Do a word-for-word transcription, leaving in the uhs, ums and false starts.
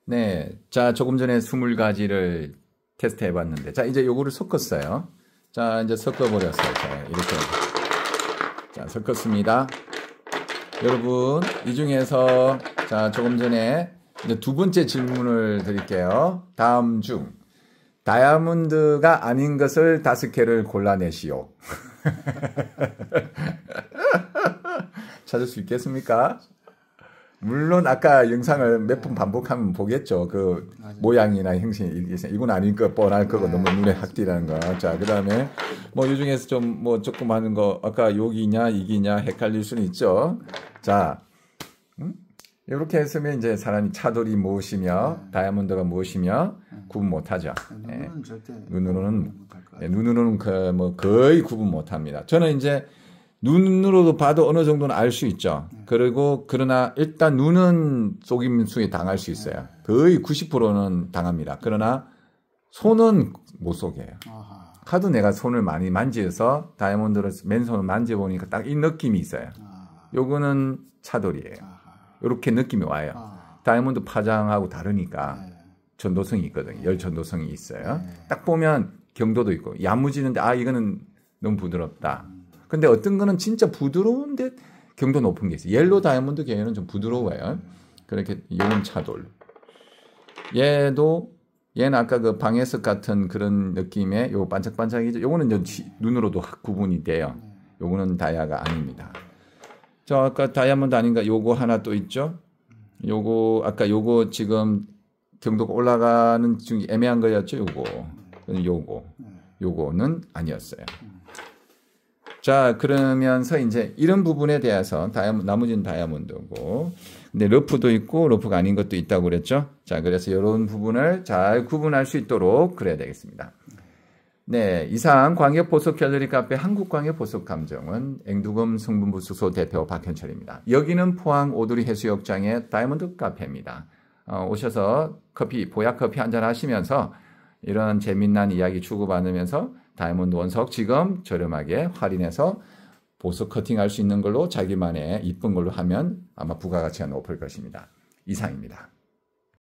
네, 자 조금 전에 스물 가지를 테스트 해봤는데, 자 이제 요거를 섞었어요. 자 이제 섞어버렸어요. 자 이렇게 자 섞었습니다. 여러분 이 중에서 자 조금 전에 이제 두 번째 질문을 드릴게요. 다음 중 다이아몬드가 아닌 것을 다섯 개를 골라내시오. 찾을 수 있겠습니까? 물론 아까 영상을 몇 번 반복하면 보겠죠. 그 맞아요. 모양이나 형식이 이건 아닐 거 뻔할 거고 네. 너무 눈에 확 띄라는 거. 자, 그다음에 뭐 이 중에서 좀 뭐 조금 하는 거 아까 여기냐 이기냐 헷갈릴 수는 있죠. 자, 음? 이렇게 했으면 이제 사람이 차돌이 무엇이며 네. 다이아몬드가 무엇이며 네. 구분 못하죠. 네. 눈으로는 절대 눈으로는 네, 눈으로는 그 뭐 거의 구분 못합니다. 저는 이제 눈으로도 봐도 어느 정도는 알 수 있죠. 네. 그리고 그러나 일단 눈은 속임수에 당할 수 있어요. 네. 거의 구십 퍼센트는 당합니다. 그러나 손은 못 속여요. 아하. 하도 내가 손을 많이 만져서 다이아몬드를 맨손을 만져보니까 딱 이 느낌이 있어요. 아하. 요거는 차돌이에요. 이렇게 느낌이 와요. 아하. 다이아몬드 파장하고 다르니까 네. 전도성이 있거든요. 열 전도성이 있어요. 네. 딱 보면 경도도 있고 야무지는데 아 이거는 너무 부드럽다. 음. 근데 어떤 거는 진짜 부드러운데 경도 높은 게 있어요. 옐로 다이아몬드 계열은 좀 부드러워요. 그렇게 요건 차돌. 얘도 얘는 아까 그 방해석 같은 그런 느낌의 요 반짝반짝이죠. 요거는 이제 눈으로도 구분이 돼요. 요거는 다이아가 아닙니다. 저 아까 다이아몬드 아닌가 요거 하나 또 있죠. 요거 아까 요거 지금 경도가 올라가는 중 애매한 거였죠. 요거. 요거. 요거는 아니었어요. 자, 그러면서 이제 이런 부분에 대해서 다이아몬드, 나머지는 다이아몬드고, 근데 러프도 있고 러프가 아닌 것도 있다고 그랬죠. 자, 그래서 이런 부분을 잘 구분할 수 있도록 그래야 되겠습니다. 네, 이상 광역보석 갤러리 카페 한국광역보석감정은 앵두금 성분부수소 대표 박현철입니다. 여기는 포항 오두리 해수욕장의 다이아몬드 카페입니다. 어, 오셔서 커피, 보약 커피 한잔 하시면서 이런 재미난 이야기 주고받으면서 다이아몬드 원석 지금 저렴하게 할인해서 보석 커팅할 수 있는 걸로 자기만의 이쁜 걸로 하면 아마 부가가치가 높을 것입니다. 이상입니다.